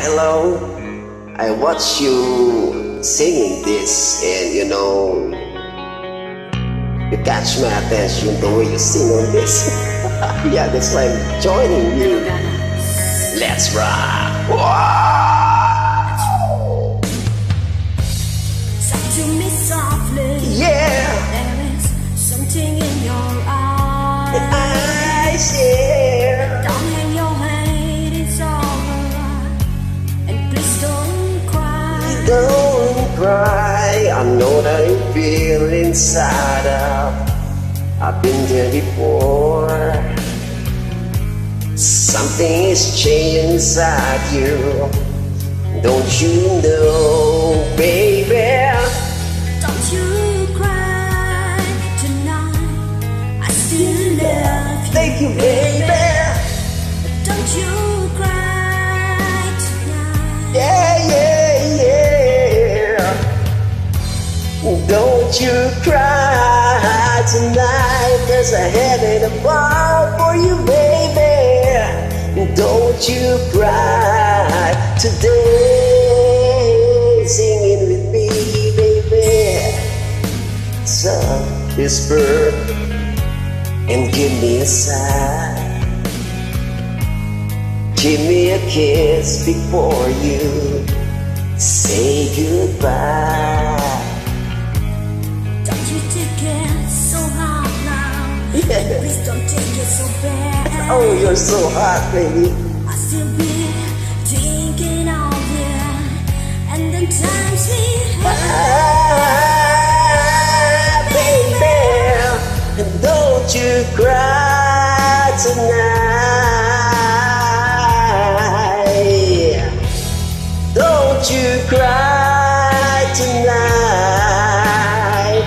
Hello, I watch you singing this, and you catch my attention the way you sing on this. Yeah, that's why I'm joining you. Let's rock. Wow. Talk to me softly. Yeah. There is something in your eyes. Yeah. Don't hang your head, it's alright. And please don't cry. Don't cry. I know that you feel inside out. I've been there before. Something is changing inside you. Don't you know, baby? Don't you cry tonight. I still love you. Thank you, baby. Don't you cry tonight. Yeah, yeah, yeah. Don't you cry tonight, 'cause I have it a ball for you, baby. Don't you cry today, singing with me, baby. So whisper and give me a sigh. Give me a kiss before you say goodbye. Don't you take it so hard now. Yeah. Please don't take it so bad. Oh, you're so hot, baby. I still be thinking of you, and the times we had, baby. Don't you cry tonight. Don't you cry tonight.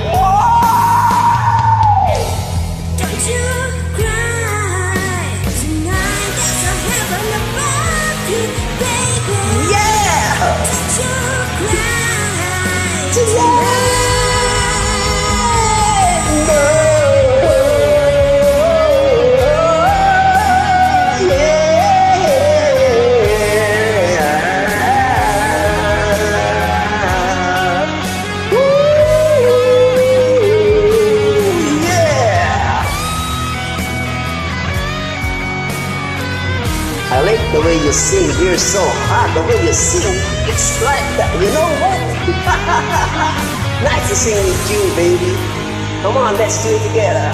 Don't you cry tonight. There's a heaven above you, baby. Yeah. Don't you cry Tonight. I like the way you sing. You're so hot. The way you sing, it's like that. You know what? Nice to sing with you, baby. Come on, let's do it together.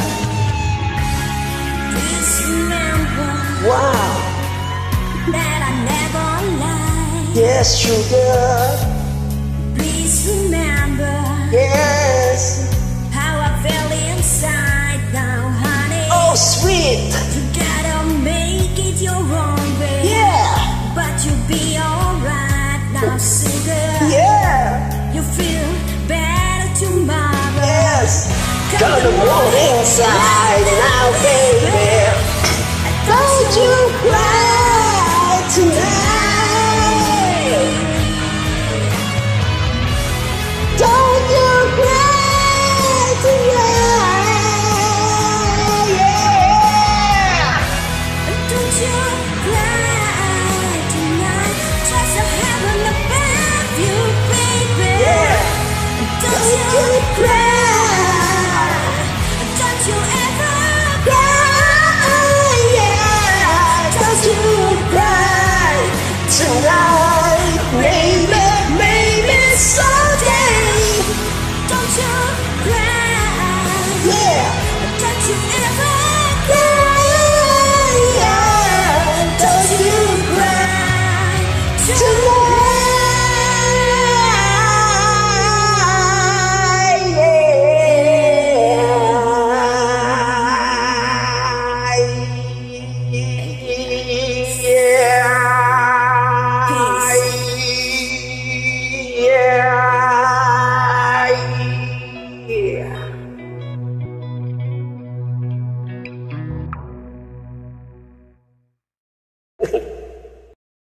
Please remember Wow. that I never lied. Yes, sugar. Please remember Yes. how I feel inside now, honey. Oh, sweet. You gotta make it your own way. Yeah. But you'll be alright now, sugar. Yeah. You feel better tomorrow. Yes. Come on inside now, baby. Don't you cry